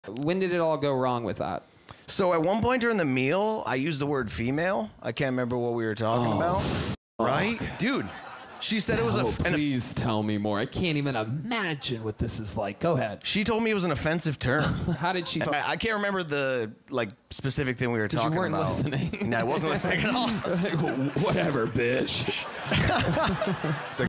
When did it all go wrong with that? So at one point during the meal, I used the word female. I can't remember what we were talking about. Right? Dude, she said it was Please tell me more. I can't even imagine what this is like. Go ahead. She told me it was an offensive term. How did she? I can't remember the specific thing we were talking about. You weren't listening. No, I wasn't listening at all. Whatever, bitch.